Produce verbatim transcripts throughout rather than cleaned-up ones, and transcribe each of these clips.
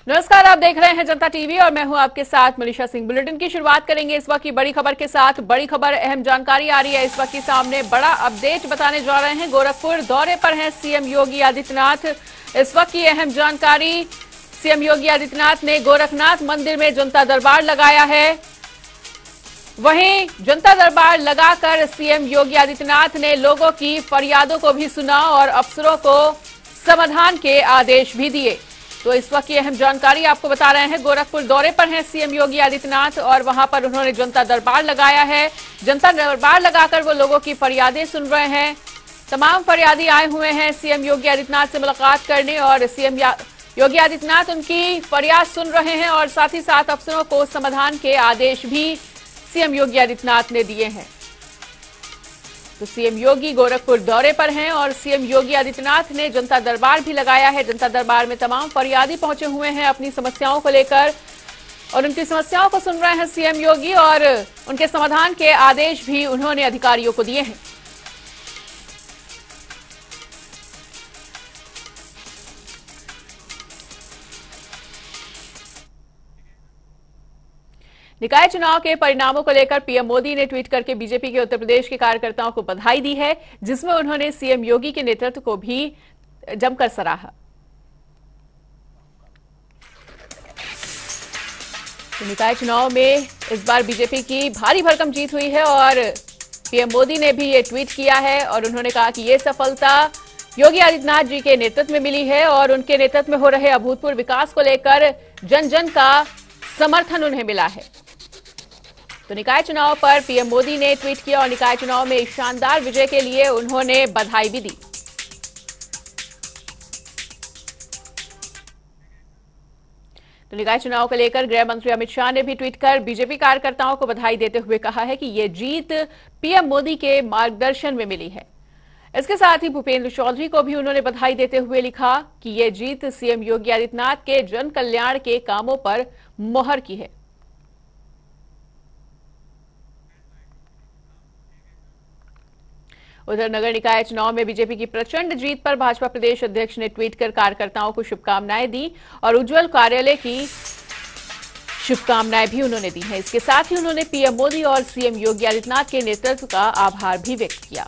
नमस्कार, आप देख रहे हैं जनता टीवी और मैं हूं आपके साथ मनीषा सिंह। बुलेटिन की शुरुआत करेंगे इस वक्त की बड़ी खबर के साथ। बड़ी खबर, अहम जानकारी आ रही है इस वक्त की सामने। बड़ा अपडेट बताने जा रहे हैं। गोरखपुर दौरे पर हैं सीएम योगी आदित्यनाथ। इस वक्त की अहम जानकारी, सीएम योगी आदित्यनाथ ने गोरखनाथ मंदिर में जनता दरबार लगाया है। वहीं जनता दरबार लगाकर सीएम योगी आदित्यनाथ ने लोगों की फरियादों को भी सुना और अफसरों को समाधान के आदेश भी दिए। तो इस वक्त की अहम जानकारी आपको बता रहे हैं। गोरखपुर दौरे पर हैं सीएम योगी आदित्यनाथ और वहां पर उन्होंने जनता दरबार लगाया है। जनता दरबार लगाकर वो लोगों की फरियादें सुन रहे हैं। तमाम फरियादी आए हुए हैं सीएम योगी आदित्यनाथ से मुलाकात करने और सीएम योगी आदित्यनाथ उनकी फरियाद सुन रहे हैं और साथ ही साथ अफसरों को समाधान के आदेश भी सीएम योगी आदित्यनाथ ने दिए हैं। तो सीएम योगी गोरखपुर दौरे पर हैं और सीएम योगी आदित्यनाथ ने जनता दरबार भी लगाया है। जनता दरबार में तमाम फरियादी पहुंचे हुए हैं अपनी समस्याओं को लेकर और उनकी समस्याओं को सुन रहे हैं सीएम योगी और उनके समाधान के आदेश भी उन्होंने अधिकारियों को दिए हैं। निकाय चुनाव के परिणामों को लेकर पीएम मोदी ने ट्वीट करके बीजेपी के उत्तर प्रदेश के कार्यकर्ताओं को बधाई दी है, जिसमें उन्होंने सीएम योगी के नेतृत्व को भी जमकर सराहा। तो निकाय चुनाव में इस बार बीजेपी की भारी भरकम जीत हुई है और पीएम मोदी ने भी ये ट्वीट किया है और उन्होंने कहा कि ये सफलता योगी आदित्यनाथ जी के नेतृत्व में मिली है और उनके नेतृत्व में हो रहे अभूतपूर्व विकास को लेकर जन जन का समर्थन उन्हें मिला है। तो निकाय चुनाव पर पीएम मोदी ने ट्वीट किया और निकाय चुनाव में शानदार विजय के लिए उन्होंने बधाई भी दी। तो निकाय चुनाव को लेकर गृह मंत्री अमित शाह ने भी ट्वीट कर बीजेपी कार्यकर्ताओं को बधाई देते हुए कहा है कि यह जीत पीएम मोदी के मार्गदर्शन में मिली है। इसके साथ ही भूपेंद्र चौधरी को भी उन्होंने बधाई देते हुए लिखा कि यह जीत सीएम योगी आदित्यनाथ के जन कल्याण के कामों पर मोहर की है। उधर नगर निकाय चुनाव में बीजेपी की प्रचंड जीत पर भाजपा प्रदेश अध्यक्ष ने ट्वीट कर कार्यकर्ताओं को शुभकामनाएं दी और उज्जवल कार्यालय की शुभकामनाएं भी उन्होंने दी हैं। इसके साथ ही उन्होंने पीएम मोदी और सीएम योगी आदित्यनाथ के नेतृत्व का आभार भी व्यक्त किया।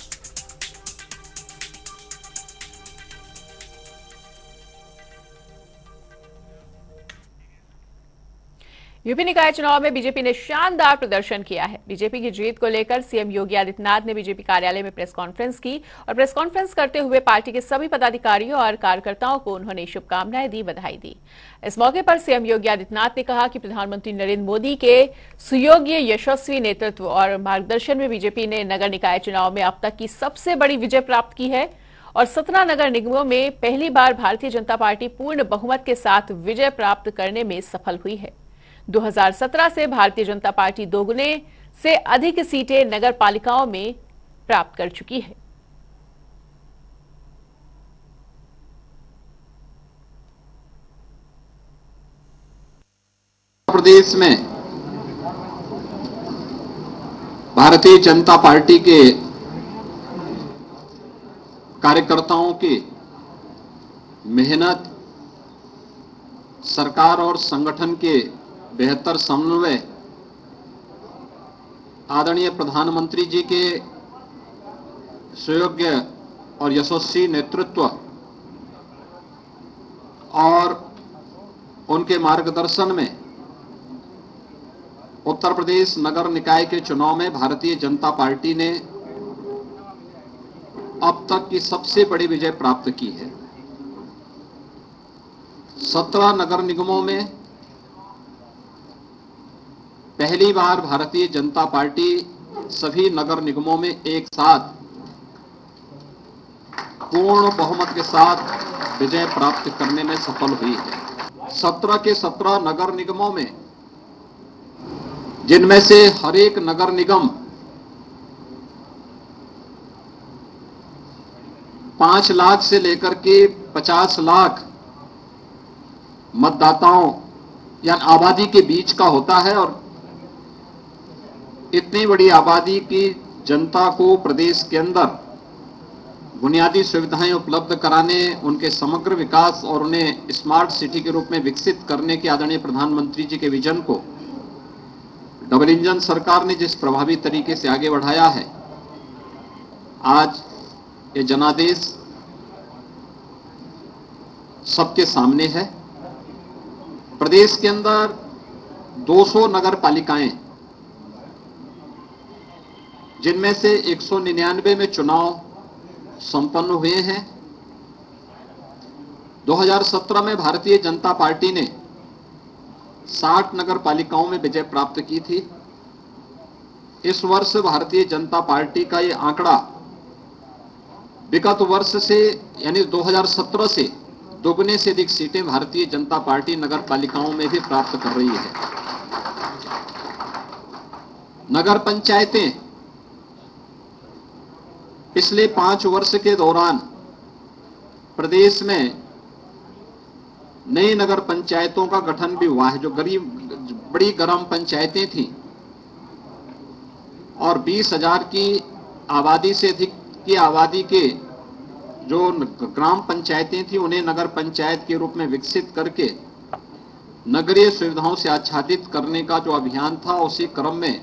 यूपी निकाय चुनाव में बीजेपी ने शानदार प्रदर्शन किया है। बीजेपी की जीत को लेकर सीएम योगी आदित्यनाथ ने बीजेपी कार्यालय में प्रेस कॉन्फ्रेंस की और प्रेस कॉन्फ्रेंस करते हुए पार्टी के सभी पदाधिकारियों और कार्यकर्ताओं को उन्होंने शुभकामनाएं दी, बधाई दी। इस मौके पर सीएम योगी आदित्यनाथ ने कहा कि प्रधानमंत्री नरेंद्र मोदी के सुयोग्य यशस्वी नेतृत्व और मार्गदर्शन में बीजेपी ने नगर निकाय चुनाव में अब तक की सबसे बड़ी विजय प्राप्त की है और सत्रह नगर निगमों में पहली बार भारतीय जनता पार्टी पूर्ण बहुमत के साथ विजय प्राप्त करने में सफल हुई है। दो हज़ार सत्रह से भारतीय जनता पार्टी दोगुने से अधिक सीटें नगर पालिकाओं में प्राप्त कर चुकी है। प्रदेश में भारतीय जनता पार्टी के कार्यकर्ताओं की मेहनत, सरकार और संगठन के बेहतर समन्वय, आदरणीय प्रधानमंत्री जी के सुयोग्य और यशस्वी नेतृत्व और उनके मार्गदर्शन में उत्तर प्रदेश नगर निकाय के चुनाव में भारतीय जनता पार्टी ने अब तक की सबसे बड़ी विजय प्राप्त की है। सत्रह नगर निगमों में पहली बार भारतीय जनता पार्टी सभी नगर निगमों में एक साथ पूर्ण बहुमत के साथ विजय प्राप्त करने में सफल हुई है। सत्रह के सत्रह नगर निगमों में, जिनमें से हर एक नगर निगम पांच लाख से लेकर के पचास लाख मतदाताओं या आबादी के बीच का होता है और इतनी बड़ी आबादी की जनता को प्रदेश के अंदर बुनियादी सुविधाएं उपलब्ध कराने, उनके समग्र विकास और उन्हें स्मार्ट सिटी के रूप में विकसित करने के आदरणीय प्रधानमंत्री जी के विजन को डबल इंजन सरकार ने जिस प्रभावी तरीके से आगे बढ़ाया है, आज ये जनादेश सबके सामने है। प्रदेश के अंदर दो सौ नगर पालिकाएं, जिनमें से एक सौ निन्यानवे में चुनाव संपन्न हुए हैं। दो हज़ार सत्रह में भारतीय जनता पार्टी ने साठ नगर पालिकाओं में विजय प्राप्त की थी। इस वर्ष भारतीय जनता पार्टी का ये आंकड़ा विगत वर्ष से यानी दो हज़ार सत्रह से दोगुने से अधिक सीटें भारतीय जनता पार्टी नगर पालिकाओं में भी प्राप्त कर रही है। नगर पंचायतें पिछले पांच वर्ष के दौरान प्रदेश में नई नगर पंचायतों का गठन भी हुआ है। जो गरीब बड़ी ग्राम पंचायतें थीं और बीस हजार की आबादी से अधिक की आबादी के जो ग्राम पंचायतें थी, उन्हें नगर पंचायत के रूप में विकसित करके नगरीय सुविधाओं से आच्छादित करने का जो अभियान था, उसी क्रम में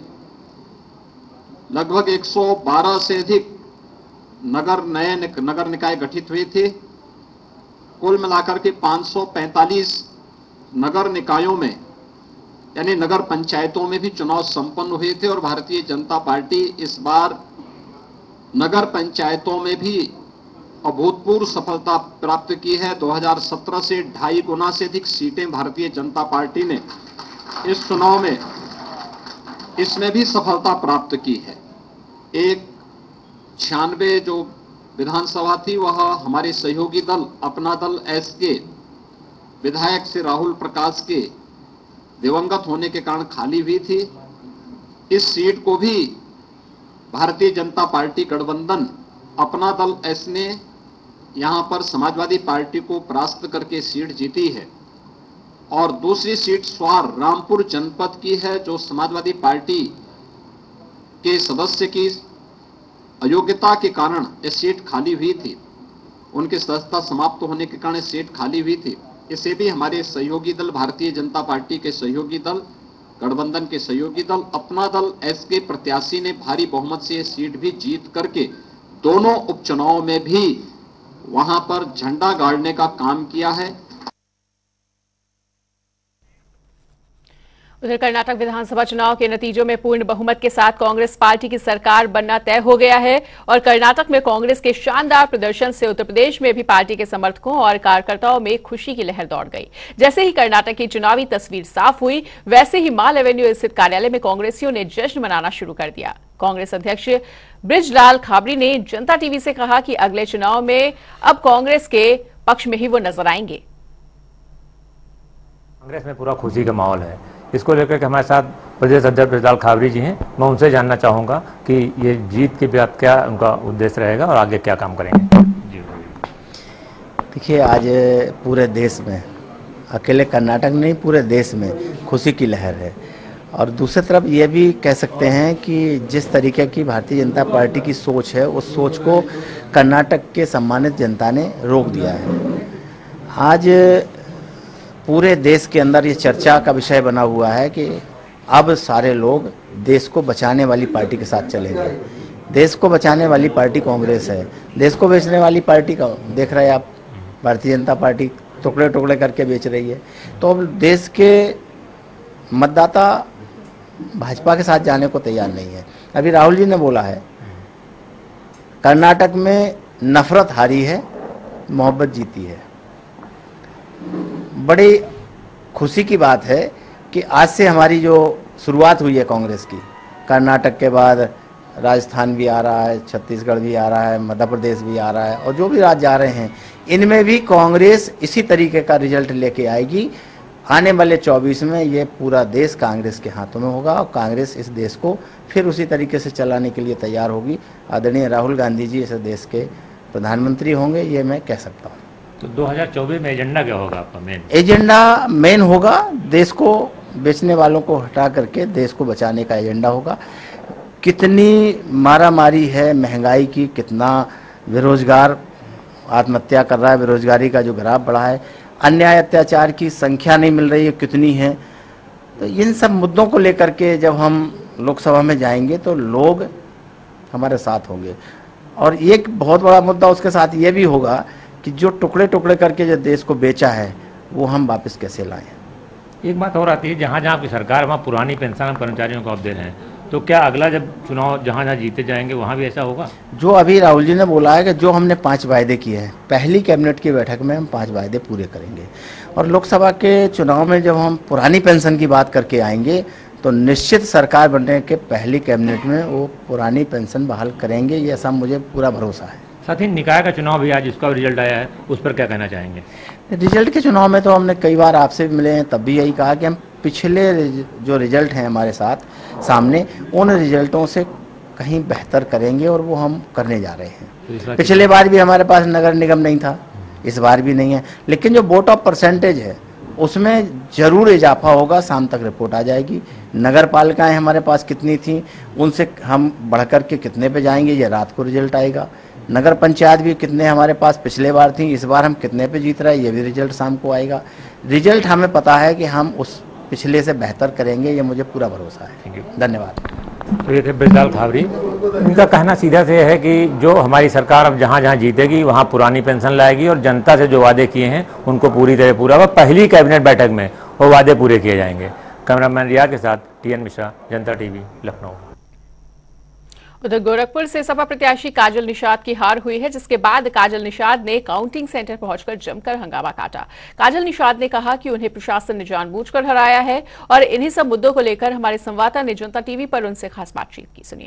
लगभग एक सौ बारह से अधिक नगर नए नगर निकाय गठित हुए थे। कुल मिलाकर के पाँच सौ पैंतालीस नगर निकायों में यानी नगर पंचायतों में भी चुनाव संपन्न हुए थे और भारतीय जनता पार्टी इस बार नगर पंचायतों में भी अभूतपूर्व सफलता प्राप्त की है। दो हज़ार सत्रह से ढाई गुना से अधिक सीटें भारतीय जनता पार्टी ने इस चुनाव में इसमें भी सफलता प्राप्त की है। एक छियानवे जो विधानसभा थी, वह हमारे सहयोगी दल अपना दल एस के विधायक से राहुल प्रकाश के दिवंगत होने के कारण खाली हुई थी। इस सीट को भी भारतीय जनता पार्टी गठबंधन अपना दल एस ने यहां पर समाजवादी पार्टी को परास्त करके सीट जीती है। और दूसरी सीट स्वार रामपुर जनपद की है, जो समाजवादी पार्टी के सदस्य की अयोग्यता के कारण ये सीट खाली हुई थी। उनकी सदस्यता समाप्त होने के कारण सीट खाली हुई थी। इसे भी हमारे सहयोगी दल भारतीय जनता पार्टी के सहयोगी दल गठबंधन के सहयोगी दल अपना दल एस के प्रत्याशी ने भारी बहुमत से ये सीट भी जीत करके दोनों उपचुनावों में भी वहां पर झंडा गाड़ने का काम किया है। उधर कर्नाटक विधानसभा चुनाव के नतीजों में पूर्ण बहुमत के साथ कांग्रेस पार्टी की सरकार बनना तय हो गया है और कर्नाटक में कांग्रेस के शानदार प्रदर्शन से उत्तर प्रदेश में भी पार्टी के समर्थकों और कार्यकर्ताओं में खुशी की लहर दौड़ गई। जैसे ही कर्नाटक की चुनावी तस्वीर साफ हुई, वैसे ही माल एवेन्यू स्थित कार्यालय में कांग्रेसियों ने जश्न मनाना शुरू कर दिया। कांग्रेस अध्यक्ष बृजलाल खाबरी ने जनता टीवी से कहा कि अगले चुनाव में अब कांग्रेस के पक्ष में ही वो नजर आएंगे। कांग्रेस में पूरा खुशी का माहौल है। इसको लेकर के हमारे साथ प्रदेश अध्यक्ष बृजलाल खाबरी जी हैं। मैं उनसे जानना चाहूँगा कि ये जीत के बाद क्या उनका उद्देश्य रहेगा और आगे क्या काम करेंगे। देखिए, आज पूरे देश में, अकेले कर्नाटक नहीं पूरे देश में खुशी की लहर है। और दूसरी तरफ ये भी कह सकते हैं कि जिस तरीके की भारतीय जनता पार्टी की सोच है, उस सोच को कर्नाटक के सम्मानित जनता ने रोक दिया है। आज पूरे देश के अंदर ये चर्चा का विषय बना हुआ है कि अब सारे लोग देश को बचाने वाली पार्टी के साथ चलेंगे। देश को बचाने वाली पार्टी कांग्रेस है, देश को बेचने वाली पार्टी का देख रहे हैं आप, भारतीय जनता पार्टी टुकड़े टुकड़े करके बेच रही है। तो अब देश के मतदाता भाजपा के साथ जाने को तैयार नहीं है। अभी राहुल जी ने बोला है कर्नाटक में नफरत हारी है, मोहब्बत जीती है। बड़ी खुशी की बात है कि आज से हमारी जो शुरुआत हुई है कांग्रेस की, कर्नाटक के बाद राजस्थान भी आ रहा है, छत्तीसगढ़ भी आ रहा है, मध्य प्रदेश भी आ रहा है और जो भी राज्य आ रहे हैं, इनमें भी कांग्रेस इसी तरीके का रिजल्ट लेके आएगी। आने वाले चौबीस में ये पूरा देश कांग्रेस के हाथों में होगा और कांग्रेस इस देश को फिर उसी तरीके से चलाने के लिए तैयार होगी। आदरणीय राहुल गांधी जी इस देश के प्रधानमंत्री होंगे, ये मैं कह सकता हूँ। तो दो हज़ार चौबीस में एजेंडा क्या होगा आपका? मेन एजेंडा मेन होगा देश को बेचने वालों को हटा करके देश को बचाने का एजेंडा होगा। कितनी मारामारी है महंगाई की, कितना बेरोजगार आत्महत्या कर रहा है, बेरोजगारी का जो ग्राफ बढ़ा है, अन्याय अत्याचार की संख्या नहीं मिल रही है कितनी है। तो इन सब मुद्दों को लेकर के जब हम लोकसभा में जाएंगे तो लोग हमारे साथ होंगे। और एक बहुत बड़ा मुद्दा उसके साथ ये भी होगा कि जो टुकड़े टुकड़े करके जो देश को बेचा है वो हम वापस कैसे लाएं। एक बात और आती है, जहाँ जहाँ आपकी सरकार वहाँ पुरानी पेंशन कर्मचारियों को आप दे रहे हैं, तो क्या अगला जब चुनाव जहाँ जहाँ जीते जाएंगे वहाँ भी ऐसा होगा? जो अभी राहुल जी ने बोला है कि जो हमने पांच वायदे किए हैं, पहली कैबिनेट की बैठक में हम पांच वायदे पूरे करेंगे। और लोकसभा के चुनाव में जब हम पुरानी पेंशन की बात करके आएंगे तो निश्चित सरकार बनने के पहली कैबिनेट में वो पुरानी पेंशन बहाल करेंगे, ये ऐसा मुझे पूरा भरोसा है। साथ ही निकाय का चुनाव भी आज जिसका रिजल्ट आया है उस पर क्या कहना चाहेंगे? रिजल्ट के चुनाव में तो हमने कई बार आपसे भी मिले हैं, तब भी यही कहा कि हम पिछले जो रिजल्ट हैं हमारे साथ सामने, उन रिजल्टों से कहीं बेहतर करेंगे और वो हम करने जा रहे हैं। तो पिछले बार भी हमारे पास नगर निगम नहीं था, इस बार भी नहीं है, लेकिन जो वोट ऑफ परसेंटेज है उसमें ज़रूर इजाफा होगा। शाम तक रिपोर्ट आ जाएगी। नगर पालिकाएँ हमारे पास कितनी थी, उनसे हम बढ़ कर के कितने पे जाएंगे, ये रात को रिजल्ट आएगा। नगर पंचायत भी कितने हमारे पास पिछले बार थी, इस बार हम कितने पे जीत रहे हैं, ये भी रिजल्ट शाम को आएगा। रिजल्ट हमें पता है कि हम उस पिछले से बेहतर करेंगे, ये मुझे पूरा भरोसा है। धन्यवाद। तो ये थे ब्रजलाल खावरी। इनका कहना सीधा से है कि जो हमारी सरकार अब जहाँ जहाँ जीतेगी वहाँ पुरानी पेंशन लाएगी और जनता से जो वादे किए हैं उनको पूरी तरह पूरा व पहली कैबिनेट बैठक में वो वादे पूरे किए जाएंगे। कैमरामैन रिया के साथ टी एन मिश्रा, जनता टीवी, लखनऊ। उधर गोरखपुर से सपा प्रत्याशी काजल निषाद की हार हुई है, जिसके बाद काजल निषाद ने काउंटिंग सेंटर पहुंचकर जमकर हंगामा काटा। काजल निषाद ने कहा कि उन्हें प्रशासन ने जानबूझकर हराया है और इन्हीं सब मुद्दों को लेकर हमारे संवाददाता ने जनता टीवी पर उनसे खास बातचीत की। सुनिए।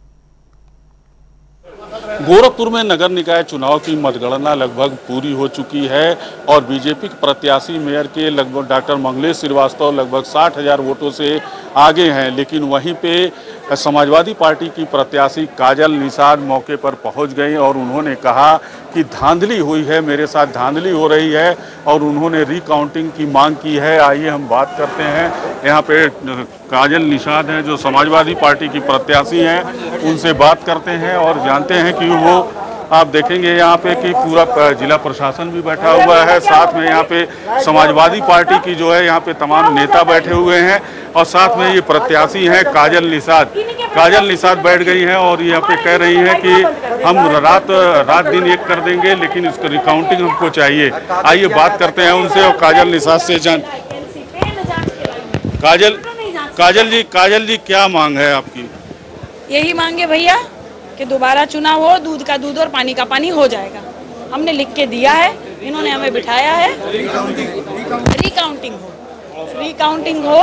गोरखपुर में नगर निकाय चुनाव की मतगणना लगभग पूरी हो चुकी है और बीजेपी के प्रत्याशी मेयर के लगभग डॉक्टर मंगलेश श्रीवास्तव लगभग साठ हजार वोटों से आगे हैं, लेकिन वहीं पे समाजवादी पार्टी की प्रत्याशी काजल निषाद मौके पर पहुंच गई और उन्होंने कहा कि धांधली हुई है, मेरे साथ धांधली हो रही है और उन्होंने रिकाउंटिंग की मांग की है। आइए हम बात करते हैं, यहाँ पे काजल निषाद हैं जो समाजवादी पार्टी की प्रत्याशी हैं, उनसे बात करते हैं और जानते हैं कि वो, आप देखेंगे यहाँ पे कि पूरा जिला प्रशासन भी बैठा हुआ है, साथ में यहाँ पे समाजवादी पार्टी की जो है यहाँ पे तमाम नेता बैठे हुए हैं और साथ में ये प्रत्याशी हैं काजल निषाद। काजल निषाद बैठ गई हैं और यहाँ पे कह रही हैं कि हम रात रात दिन एक कर देंगे, लेकिन इसका रिकाउंटिंग हमको चाहिए। आइए बात करते हैं उनसे और काजल निषाद से जान काजल काजल जी काजल जी क्या मांग है आपकी? यही मांगे भैया कि दोबारा चुनाव हो, दूध का दूध और पानी का पानी हो जाएगा। हमने लिख के दिया है, इन्होंने हमें बिठाया है। रिकाउंटिंग हो रिकाउंटिंग हो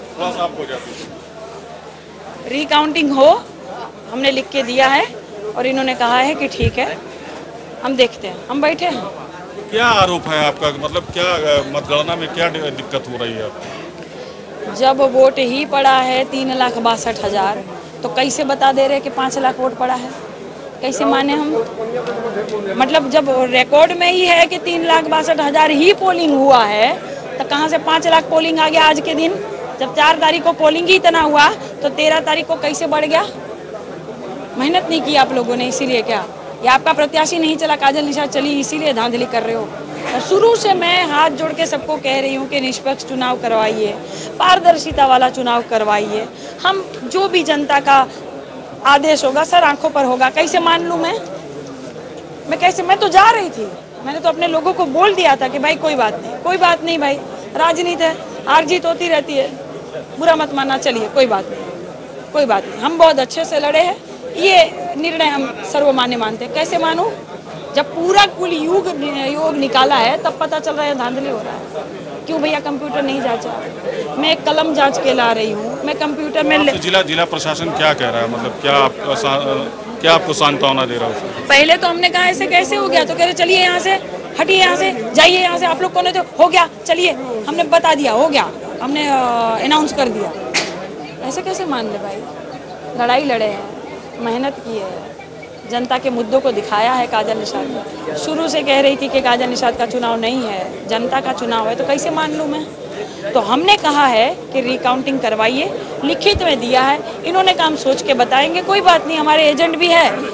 रिकाउंटिंग हो हमने लिख के दिया है और इन्होंने कहा है कि ठीक है, हम देखते हैं। हम बैठे हैं। क्या आरोप है आपका, मतलब क्या मतगणना में क्या दिक्कत हो रही है आपको? जब वोट ही पड़ा है तीन लाख बासठ हजार तो कैसे बता दे रहे कि पाँच लाख वोट पड़ा है? कैसे माने हम? मतलब जब रिकॉर्ड में ही है कि तीन लाख बासठ हजार ही पोलिंग हुआ है तो कहाँ से पाँच लाख पोलिंग आ गया आज के दिन? जब चार तारीख को पोलिंग ही इतना हुआ तो तेरह तारीख को कैसे बढ़ गया? मेहनत नहीं की आप लोगों ने, इसीलिए क्या? या आपका प्रत्याशी नहीं चला, काजल निषाद चली, इसीलिए धांधली कर रहे हो? शुरू से मैं हाथ जोड़ के सबको कह रही हूँ कि निष्पक्ष चुनाव करवाइए, पारदर्शिता वाला चुनाव करवाइए। हम जो भी जनता का आदेश होगा सर आंखों पर होगा। कैसे मान लूँ मैं मैं कैसे मैं तो जा रही थी, मैंने तो अपने लोगों को बोल दिया था कि भाई कोई बात नहीं, कोई बात नहीं भाई, राजनीति है, हार जीत होती रहती है, बुरा मत मानना, चलिए कोई बात नहीं, कोई बात नहीं। हम बहुत अच्छे से लड़े हैं, ये निर्णय हम सर्वमान्य मानते हैं। कैसे मानूं? जब पूरा कुल युग योग निकाला है तब पता चल रहा है धांधली हो रहा है। क्यों भैया कंप्यूटर नहीं जांचा? मैं एक कलम जांच के ला रही हूँ, मैं कंप्यूटर में ले... जिला जिला प्रशासन क्या कह रहा है, मतलब क्या आप, क्या आपको सांत्वना दे रहा है? पहले तो हमने कहा ऐसे कैसे हो गया, तो कह रहे चलिए यहाँ से, हटिए यहाँ से, जाइए यहाँ से, आप लोग कौन है? तो हो गया, चलिए, हमने बता दिया हो गया, हमने अनाउंस कर दिया। ऐसे कैसे मान ले भाई? लड़ाई लड़े हैं, मेहनत की है, जनता के मुद्दों को दिखाया है काजल निषाद ने। शुरू से कह रही थी कि काजल निषाद का चुनाव नहीं है, जनता का चुनाव है, तो कैसे मान लूँ मैं? तो हमने कहा है कि रिकाउंटिंग करवाइए, लिखित में दिया है, इन्होंने काम सोच के बताएंगे, कोई बात नहीं, हमारे एजेंट भी है,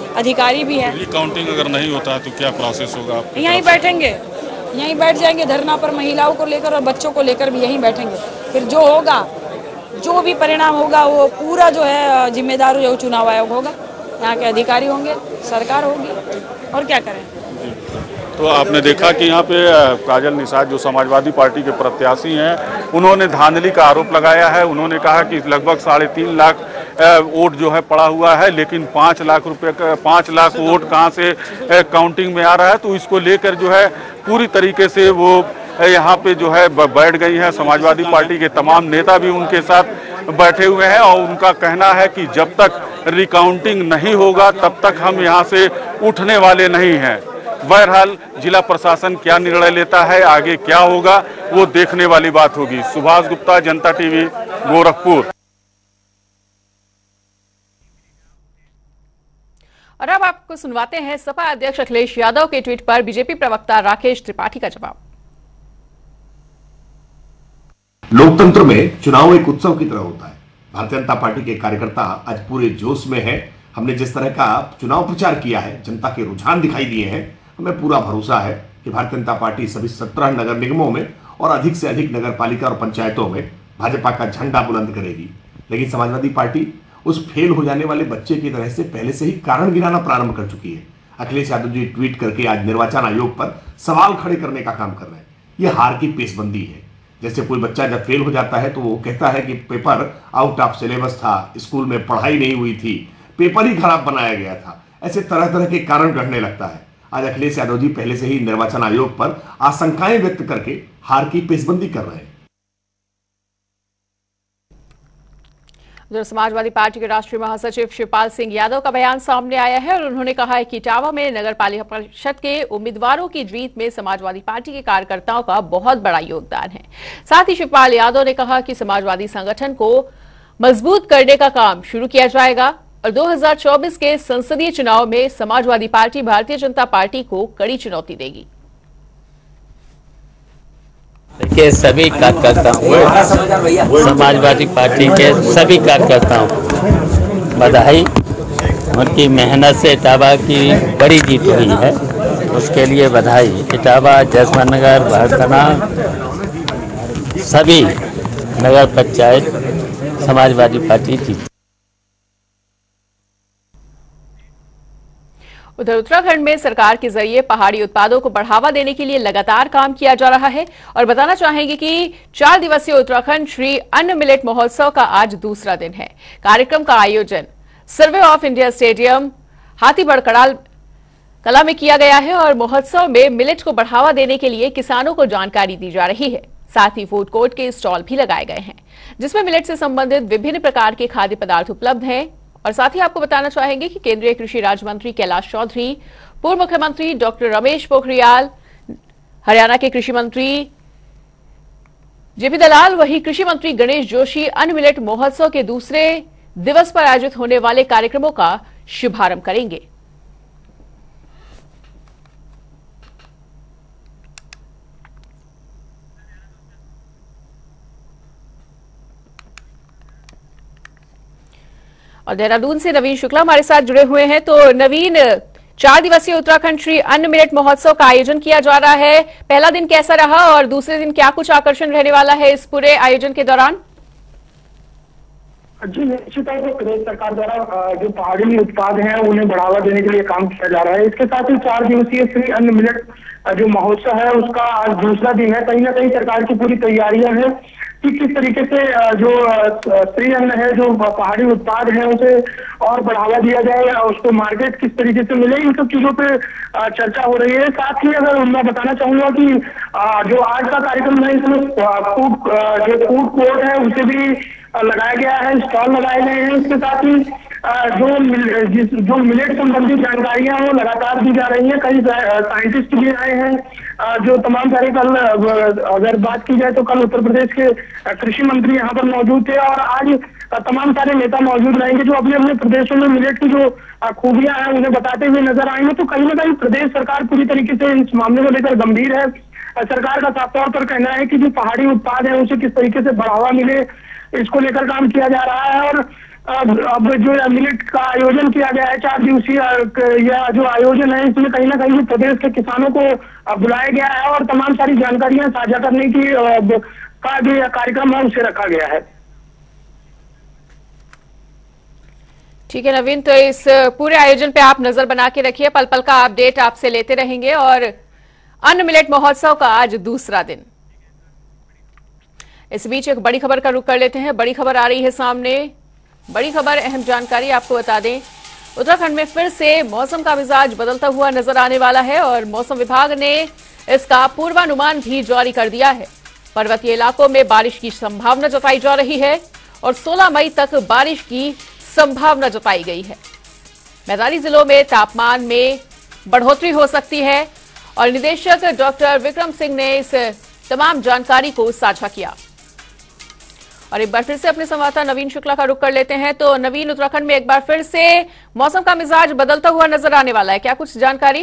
अधिकारी भी है। काउंटिंग अगर नहीं होता है तो क्या प्रोसेस होगा? यहीं बैठेंगे, यहीं बैठ जाएंगे धरना पर, महिलाओं को लेकर और बच्चों को लेकर भी यहीं बैठेंगे। फिर जो होगा, जो भी परिणाम होगा वो पूरा जो है जिम्मेदार जो चुनाव आयोग होगा, यहाँ के अधिकारी होंगे, सरकार होगी, और क्या करें। तो आपने देखा कि यहाँ पे काजल निषाद जो समाजवादी पार्टी के प्रत्याशी हैं, उन्होंने धांधली का आरोप लगाया है। उन्होंने कहा कि लगभग साढ़े तीन लाख वोट जो है पड़ा हुआ है, लेकिन पाँच लाख रुपए का पाँच लाख वोट कहाँ से काउंटिंग में आ रहा है। तो इसको लेकर जो है पूरी तरीके से वो यहाँ पे जो है बैठ गई है। समाजवादी पार्टी के तमाम नेता भी उनके साथ बैठे हुए हैं और उनका कहना है कि जब तक रिकाउंटिंग नहीं होगा तब तक हम यहाँ से उठने वाले नहीं हैं। बहरहाल जिला प्रशासन क्या निर्णय लेता है, आगे क्या होगा, वो देखने वाली बात होगी। सुभाष गुप्ता, जनता टीवी, गोरखपुर। और अब आपको सुनवाते हैं सपा अध्यक्ष अखिलेश यादव के ट्वीट पर बीजेपी प्रवक्ता राकेश त्रिपाठी का जवाब। लोकतंत्र में चुनाव एक उत्सव की तरह होता है। भारतीय जनता पार्टी के कार्यकर्ता आज पूरे जोश में है। हमने जिस तरह का चुनाव प्रचार किया है, जनता के रुझान दिखाई दिए हैं, हमें पूरा भरोसा है कि भारतीय जनता पार्टी सभी सत्रह नगर निगमों में और अधिक से अधिक नगर पालिका और पंचायतों में भाजपा का झंडा बुलंद करेगी। लेकिन समाजवादी पार्टी उस फेल हो जाने वाले बच्चे की तरह से पहले से ही कारण गिनाना प्रारंभ कर चुकी है। अखिलेश यादव जी ट्वीट करके आज निर्वाचन आयोग पर सवाल खड़े करने का काम कर रहे हैं। यह हार की पेशबंदी है। जैसे कोई बच्चा जब फेल हो जाता है तो वो कहता है कि पेपर आउट ऑफ सिलेबस था, स्कूल में पढ़ाई नहीं हुई थी, पेपर ही खराब बनाया गया था, ऐसे तरह तरह के कारण गढ़ने लगता है। आज अखिलेश यादव जी पहले से ही निर्वाचन आयोग पर आशंकाएं व्यक्त करके हार की पेशबंदी कर रहे हैं। उधर समाजवादी पार्टी के राष्ट्रीय महासचिव शिवपाल सिंह यादव का बयान सामने आया है और उन्होंने कहा है कि इटावा में नगर पालिका परिषद के उम्मीदवारों की जीत में समाजवादी पार्टी के कार्यकर्ताओं का बहुत बड़ा योगदान है। साथ ही शिवपाल यादव ने कहा कि समाजवादी संगठन को मजबूत करने का काम शुरू किया जाएगा और दो हज़ार चौबीस के संसदीय चुनाव में समाजवादी पार्टी भारतीय जनता पार्टी को कड़ी चुनौती देगी। देखिए, सभी कार्यकर्ताओं, समाजवादी पार्टी के सभी कार्यकर्ताओं को बधाई। उनकी मेहनत से इटावा की बड़ी जीत हुई है, उसके लिए बधाई। इटावा, जसवंत नगर, भरथना, सभी नगर पंचायत समाजवादी पार्टी जीती। उधर उत्तराखंड में सरकार के जरिए पहाड़ी उत्पादों को बढ़ावा देने के लिए लगातार काम किया जा रहा है और बताना चाहेंगे कि चार दिवसीय उत्तराखंड श्री अन्न मिलेट महोत्सव का आज दूसरा दिन है। कार्यक्रम का आयोजन survey of India stadium Hathibarkala में किया गया है और महोत्सव में मिलेट को बढ़ावा देने के लिए किसानों को जानकारी दी जा रही है। साथ ही फूड कोर्ट के स्टॉल भी लगाए गए हैं जिसमें मिलेट से संबंधित विभिन्न प्रकार के खाद्य पदार्थ उपलब्ध हैं। और साथ ही आपको बताना चाहेंगे कि केंद्रीय कृषि राज्य मंत्री कैलाश चौधरी, पूर्व मुख्यमंत्री डॉक्टर रमेश पोखरियाल, हरियाणा के कृषि मंत्री जेपी दलाल, वही कृषि मंत्री गणेश जोशी अन्न मिलेट महोत्सव के दूसरे दिवस पर आयोजित होने वाले कार्यक्रमों का शुभारंभ करेंगे। और देहरादून से नवीन शुक्ला हमारे साथ जुड़े हुए हैं। तो नवीन, चार दिवसीय उत्तराखंड श्री अन्न मिलेट महोत्सव का आयोजन किया जा रहा है, पहला दिन कैसा रहा और दूसरे दिन क्या कुछ आकर्षण रहने वाला है इस पूरे आयोजन के दौरान? जी, निश्चित तौर पर प्रदेश सरकार द्वारा जो पहाड़ी उत्पाद हैं उन्हें बढ़ावा देने के लिए काम किया जा रहा है। इसके साथ ही चार दिवसीय श्री अन्न मिलेट जो महोत्सव है उसका आज दूसरा दिन है। कहीं ना कहीं सरकार की पूरी तैयारियां हैं कि किस तरीके से जो श्री अन्न है, जो पहाड़ी उत्पाद है, उसे और बढ़ावा दिया जाए, उसको मार्केट किस तरीके से मिले, इन सब चीजों पे चर्चा हो रही है। साथ ही अगर मैं बताना चाहूंगा कि जो आज का कार्यक्रम है इसमें फूड जो फूड कोर्ट है उसे भी लगाया गया है, स्टॉल लगाए गए हैं। इसके साथ ही जो जिस जो मिलेट संबंधी जानकारियां वो लगातार दी जा रही हैं। कई साइंटिस्ट भी आए हैं जो तमाम सारे, कल अगर बात की जाए तो कल उत्तर प्रदेश के कृषि मंत्री यहाँ पर मौजूद थे और आज तमाम सारे नेता मौजूद रहेंगे जो अपने अपने प्रदेशों में मिलेट की जो खूबियां हैं उन्हें बताते हुए नजर आएंगे। तो कहीं ना कहीं प्रदेश सरकार पूरी तरीके से इस मामले को लेकर गंभीर है। सरकार का साफ तौर पर कहना है कि जो पहाड़ी उत्पाद है उसे किस तरीके से बढ़ावा मिले, इसको लेकर काम किया जा रहा है। और अब जो मिलेट का आयोजन किया गया है, चार दिवसीय यह जो आयोजन है, इसमें कहीं ना कहीं प्रदेश के किसानों को बुलाया गया है और तमाम सारी जानकारियां साझा करने की का जो कार्यक्रम है उसे रखा गया है। ठीक है नवीन, तो इस पूरे आयोजन पे आप नजर बना के रखिए, पल पल का अपडेट आपसे लेते रहेंगे। और अन्न मिलेट महोत्सव का आज दूसरा दिन। इस बीच एक बड़ी खबर का रुख कर लेते हैं। बड़ी खबर आ रही है सामने, बड़ी खबर, अहम जानकारी आपको बता दें। उत्तराखंड में फिर से मौसम का मिजाज बदलता हुआ नजर आने वाला है और मौसम विभाग ने इसका पूर्वानुमान भी जारी कर दिया है। पर्वतीय इलाकों में बारिश की संभावना जताई जा रही है और सोलह मई तक बारिश की संभावना जताई गई है। मैदानी जिलों में तापमान में बढ़ोतरी हो सकती है और निदेशक डॉक्टर विक्रम सिंह ने इस तमाम जानकारी को साझा किया। और एक बार फिर से अपने संवाददाता नवीन शुक्ला का रुख कर लेते हैं। तो नवीन, उत्तराखंड में एक बार फिर से मौसम का मिजाज बदलता हुआ नजर आने वाला है, क्या कुछ जानकारी?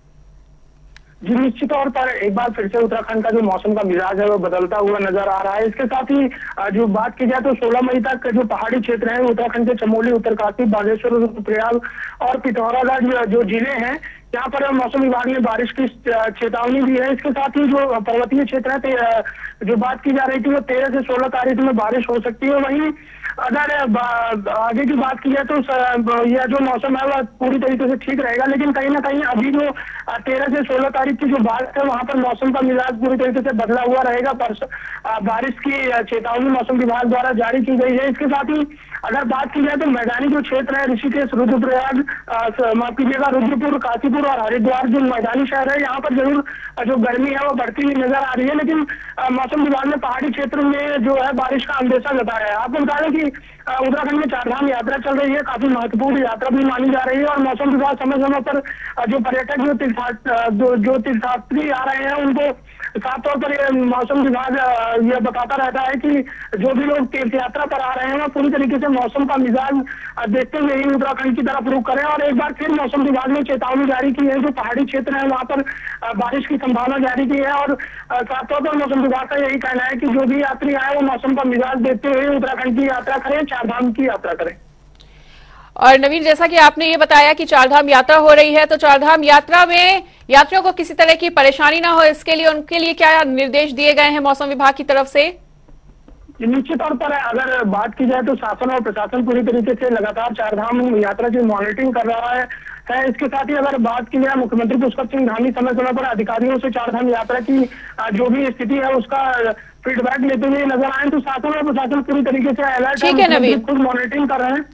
जी निश्चित तौर पर एक बार फिर से उत्तराखंड का जो मौसम का मिजाज है वो बदलता हुआ नजर आ रहा है। इसके साथ ही जो बात की जाए तो सोलह मई तक जो पहाड़ी क्षेत्र है उत्तराखंड के चमोली, उत्तरकाशी, बागेश्वर, रुद्रप्रयाग और पिथौरागढ़ जो जिले हैं, यहाँ पर मौसम विभाग ने बारिश की चेतावनी दी है। इसके साथ ही जो पर्वतीय क्षेत्र है, जो बात की जा रही थी वो तेरह से सोलह तारीख में बारिश हो सकती है। वहीं अगर आगे की बात की जाए तो यह जो मौसम है वह पूरी तरीके से ठीक रहेगा, लेकिन कहीं ना कहीं अभी जो तेरह से सोलह तारीख की जो बात है वहां पर मौसम का मिजाज पूरी तरीके से बदला हुआ रहेगा। पर बारिश की चेतावनी मौसम विभाग द्वारा जारी की गई है। इसके साथ ही अगर बात की जाए तो मैदानी जो क्षेत्र है, ऋषिकेश, रुद्रप्रयाग, माफ कीजिएगा रुद्रपुर, काशीपुर और हरिद्वार जो मैदानी शहर है, यहाँ पर जरूर जो गर्मी है वो बढ़ती हुई नजर आ रही है, लेकिन मौसम विभाग ने पहाड़ी क्षेत्र में जो है बारिश का अंदेशा जताया है। आपको बता दें कि उत्तराखंड में चारधाम यात्रा चल रही है, काफी महत्वपूर्ण यात्रा भी मानी जा रही है और मौसम विभाग समय समय पर जो पर्यटक जो तीर्थ जो तीर्थयात्री आ रहे हैं उनको साफ तौर पर मौसम विभाग यह बताता रहता है कि जो भी लोग तीर्थ यात्रा पर आ रहे हैं वो पूरी तरीके से मौसम का मिजाज देखते हुए ही उत्तराखंड की तरफ रुख करें। और एक बार फिर मौसम विभाग ने चेतावनी जारी की है, जो पहाड़ी क्षेत्र है वहां पर बारिश की संभावना जारी की है और साफ तौर पर मौसम विभाग का यही कहना है कि जो भी यात्री आए वो मौसम का मिजाज देखते हुए उत्तराखंड की यात्रा करें, चारधाम की यात्रा करें। और नवीन, जैसा कि आपने ये बताया कि चारधाम यात्रा हो रही है, तो चारधाम यात्रा में यात्रियों को किसी तरह की परेशानी ना हो, इसके लिए उनके लिए क्या निर्देश दिए गए हैं मौसम विभाग की तरफ से? निश्चित तौर पर अगर बात की जाए तो शासन और प्रशासन पूरी तरीके से लगातार चारधाम यात्रा की मॉनिटरिंग कर रहा है। है इसके साथ ही अगर बात की जाए मुख्यमंत्री पुष्कर सिंह धामी समय समय पर अधिकारियों से चारधाम यात्रा की जो भी स्थिति है उसका फीडबैक लेते हुए नजर आए, तो शासन और प्रशासन पूरी तरीके से अलर्ट है, खुद मॉनिटरिंग कर रहे हैं।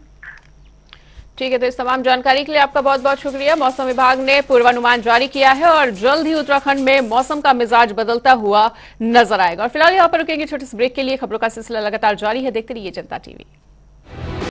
ठीक है, तो इस तमाम जानकारी के लिए आपका बहुत बहुत शुक्रिया। मौसम विभाग ने पूर्वानुमान जारी किया है और जल्द ही उत्तराखंड में मौसम का मिजाज बदलता हुआ नजर आएगा। और फिलहाल यहाँ पर रुकेंगे छोटे से ब्रेक के लिए। खबरों का सिलसिला लगातार जारी है, देखते रहिए जनता टीवी।